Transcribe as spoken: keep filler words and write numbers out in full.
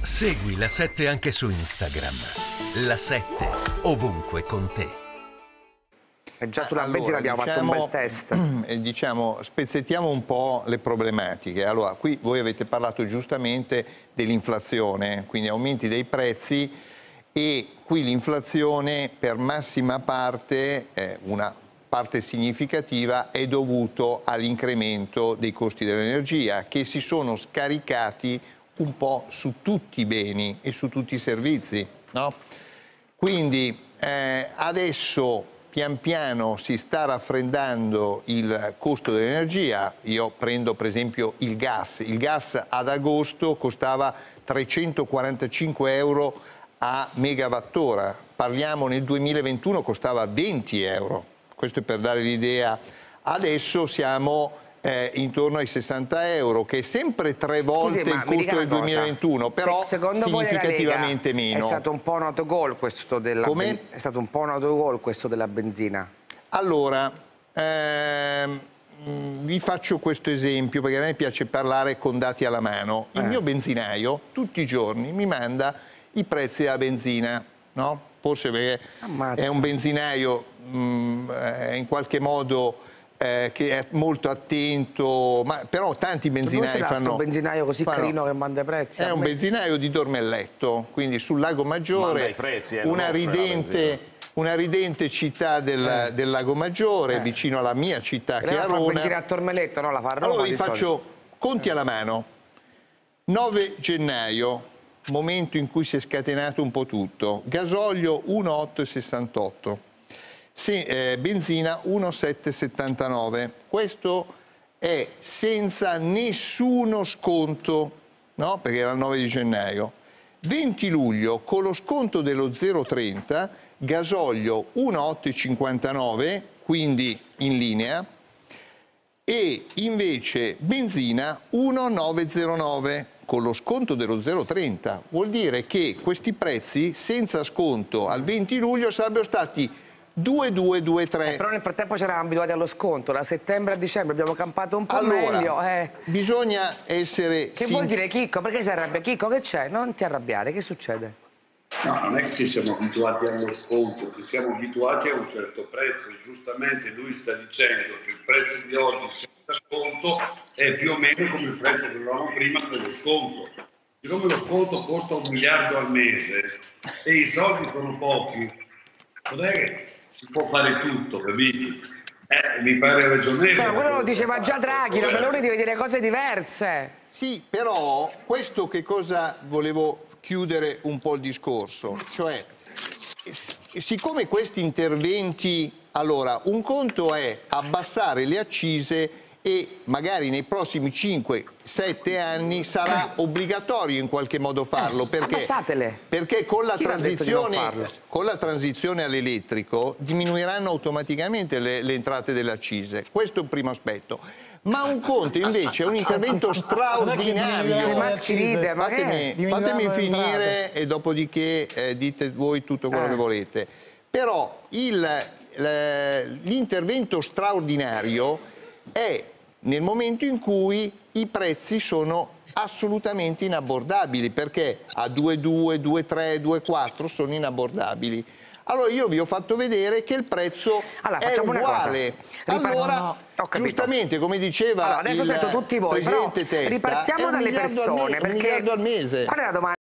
Segui La sette anche su Instagram. La sette, ovunque con te. E già sulla allora, benzina abbiamo diciamo, fatto un bel test. Diciamo, spezzettiamo un po' le problematiche. Allora, qui voi avete parlato giustamente dell'inflazione, quindi aumenti dei prezzi, e qui l'inflazione per massima parte, eh, una parte significativa, è dovuto all'incremento dei costi dell'energia che si sono scaricati un po' su tutti i beni e su tutti i servizi, no? Quindi eh, adesso pian piano si sta raffreddando il costo dell'energia. Io prendo per esempio il gas. Il gas ad agosto costava trecentoquarantacinque euro a megawattora. Parliamo nel duemilaventuno costava venti euro. Questo è per dare l'idea. Adesso siamo eh, intorno ai sessanta euro, che è sempre tre volte Scusi, il costo del duemilaventuno, però Se, secondo significativamente voi meno. È stato un po' un autogol questo della Come? È stato un po' un autogol questo della benzina. Allora, ehm, vi faccio questo esempio perché a me piace parlare con dati alla mano. Il eh. mio benzinaio tutti i giorni mi manda i prezzi della benzina, no? Forse perché Ammazza. è un benzinaio mh, in qualche modo eh, che è molto attento, ma però tanti benzinai fanno... fanno... un benzinaio così fanno, carino che manda i prezzi? È un me... benzinaio di Dormelletto, quindi sul Lago Maggiore, prezzi, eh, una, ridente, una ridente città del, eh. del Lago Maggiore, eh. vicino alla mia città che è Lei fa Arona. benzina a Tormeletto, no? La fa a Roma. Allora vi di faccio solito. conti alla mano. nove gennaio, momento in cui si è scatenato un po' tutto. Gasolio uno virgola otto sessantotto. Se, eh, benzina uno virgola sette settantanove. Questo è senza nessuno sconto, no? Perché era il nove di gennaio. venti luglio, con lo sconto dello zero virgola trenta, gasolio uno virgola otto cinquantanove, quindi in linea, e invece benzina uno virgola nove zero nove con lo sconto dello zero virgola trenta. Vuol dire che questi prezzi senza sconto al venti luglio sarebbero stati due virgola duecentoventitré. Eh, però nel frattempo ci eravamo abituati allo sconto, da settembre a dicembre abbiamo campato un po' allora, meglio. Eh. Bisogna essere... Che vuol dire, Chicco? Perché si arrabbia? Chicco, che c'è? Non ti arrabbiare, che succede? No, non è che ci siamo abituati allo sconto, ci siamo abituati a un certo prezzo e giustamente lui sta dicendo che il prezzo di oggi senza sconto è più o meno come il prezzo che avevamo prima con lo sconto. Siccome lo sconto costa un miliardo al mese e i soldi sono pochi, non è che si può fare tutto, capisci? Eh, mi pare ragionevole. Ma quello lo diceva già Draghi, la Meloni deve dire cose diverse. Sì, però questo che cosa volevo chiudere un po' il discorso, cioè siccome questi interventi, allora un conto è abbassare le accise e magari nei prossimi cinque sette anni sarà obbligatorio in qualche modo farlo, perché, abbassatele. perché con, la Chi l'ha detto di non transizione, farlo? con la transizione all'elettrico diminuiranno automaticamente le, le entrate delle accise. Questo è un primo aspetto. Ma un conto invece è un intervento straordinario. Ma ride, ma fatemi, fatemi finire e dopodiché eh, dite voi tutto quello eh. che volete. Però l'intervento straordinario è nel momento in cui i prezzi sono assolutamente inabbordabili, perché a due virgola due, due virgola tre, due virgola quattro sono inabbordabili. Allora io vi ho fatto vedere che il prezzo allora, è uguale. Allora, no, giustamente, come diceva allora, adesso il sento tutti voi, presidente però Testa, ripartiamo dalle persone, perché un miliardo al mese. Qual è la domanda?